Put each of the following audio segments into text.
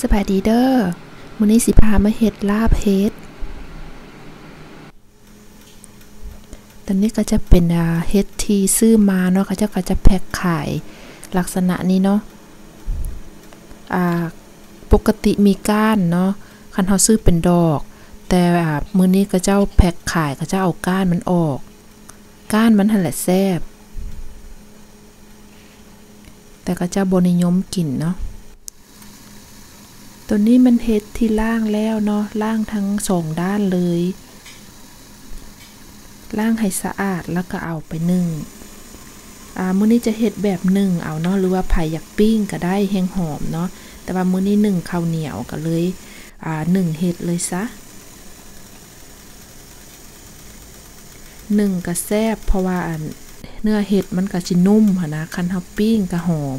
สบายดีเด้อมื้อนี้สิพามาเฮ็ดลาบเฮ็ดตอนนี้ก็จะเป็นเฮ็ดที่ซื้อมาเนาะก็จะแพ็คขายลักษณะนี้เนาะปกติมีก้านเนาะคันเฮาซื้อเป็นดอกแต่มื้อนี้ก็เจ้าแพ็คขายก็จะเอาก้านมันออกก้านมันหั่นแหละแซ่บแต่ก็จะบ่นิยมกินเนาะตัวนี้มันเฮ็ดที่ล่างแล้วเนาะล่างทั้ง2ด้านเลยล่างให้สะอาดแล้วก็เอาไปนึ่งมื้อนี้จะเฮ็ดแบบนึ่งเอาเนาะหรือว่าไผอยากปิ้งก็ได้แห้งหอมเนาะแต่ว่ามื้อนี้นึ่งข้าวเหนียวก็เลยนึ่งเฮ็ดเลยซะนึ่งก็แซ่บเพราะว่าเนื้อเห็ดมันก็สินุ่มหั่นนะคันเฮาปิ้งก็หอม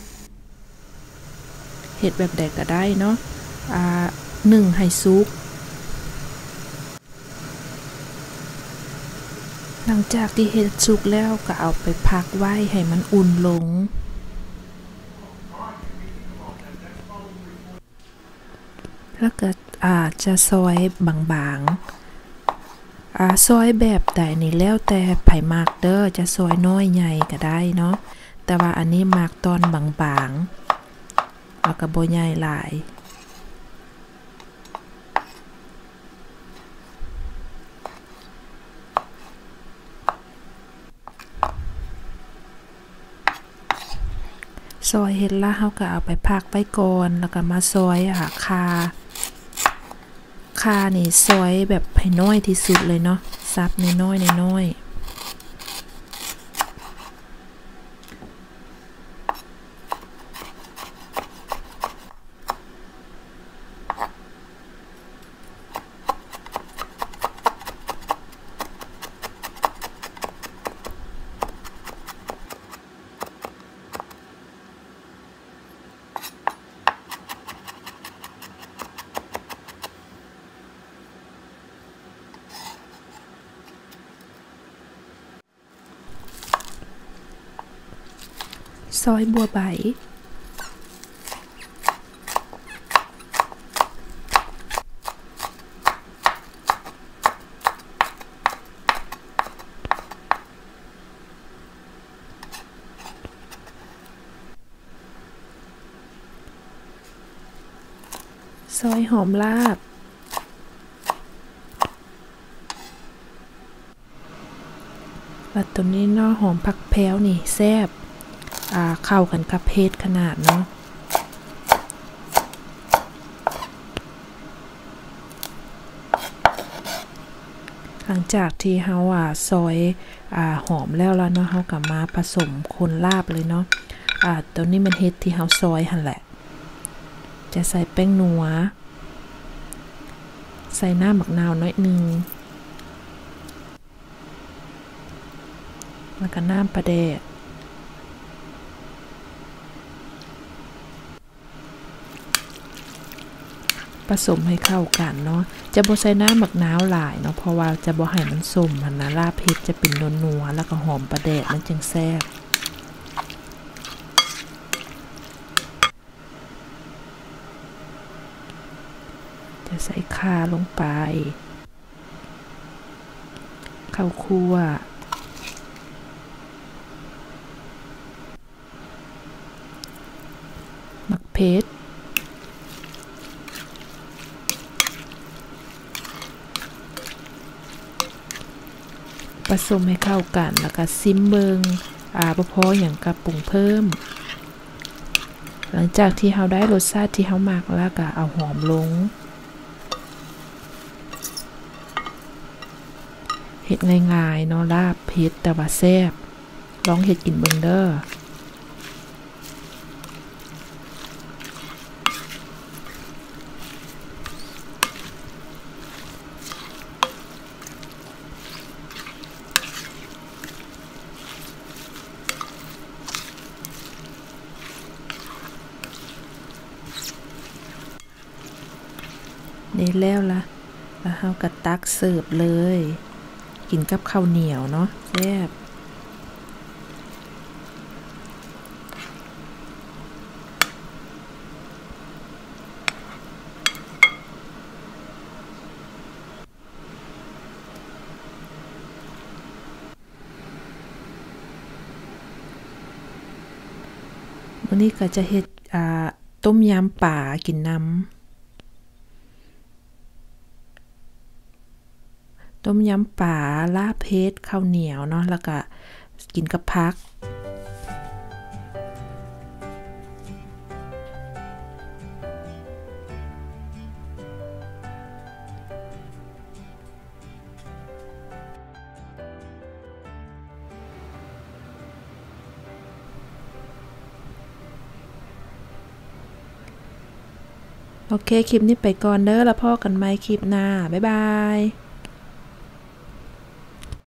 เห็ดแบบใดก็ได้เนาะนึ่งให้สุกหลังจากที่เห็ดสุกแล้วก็เอาไปพักไว้ให้มันอุ่นลงแล้วก็จะซอยบางๆซอยแบบใดนี่แล้วแต่ไผมักเด้อจะซอยน้อยใหญ่ก็ได้เนาะแต่ว่าอันนี้มักตอนบางๆแล้วก็บ่ใหญ่หลายซอยเฮ็ดละเฮาก็เอาไปพักไว้ก่อนแล้วก็มาซอยคานี่ซอยแบบให้น้อยที่สุดเลยเนาะซับน้อยๆซอยบัวใบซอยหอมลาบแล้วตัวนี้เนาะหอมผักแพรวนี่แซ่บเข้ากันกับเผ็ดขนาดเนาะหลังจากที่เฮาซอยหอมแล้วเนาะเฮาก็มาผสมคนลาบเลยเนาะตัวนี้มันเฮ็ดที่เฮาซอยหั่นแหละจะใส่แป้งนัวใส่น้ำมะนาวน้อยนึงแล้วก็น้ำปลาแดกผสมให้เข้ากันเนาะจะบ่ใส่น้ำมะนาวหลายเนาะเพราะว่าจะบ่ให้มันส้มหั่นนะลาบเผ็ดจะเป็นนัวๆแล้วก็หอมปลาแดกมันจึงแซ่บจะใส่ข่าลงไปข้าวคั่วมะเขือผสมให้เข้ากันแล้วก็ซิมเบิงบ่พออย่างกับปรุงเพิ่มหลังจากที่เราได้รสชาติที่เรามักแล้วก็เอาหอมลงเฮ็ดง่ายๆเนาะลาบเผ็ดแต่ว่าแซ่บลองเฮ็ดกินเบิ่งเด้อนี่แล้วเฮาก็ตักเสิร์ฟเลยกินกับข้าวเหนียวเนาะแซ่บวันนี้ก็จะเฮ็ดต้มยำป่ากินน้ำต้มยำป่าลาบเพชรข้าวเหนียวเนาะแล้วก็กินกับผักโอเคคลิปนี้ไปก่อนเด้อแล้วพอกันใหม่คลิปหน้าบ๊ายบาย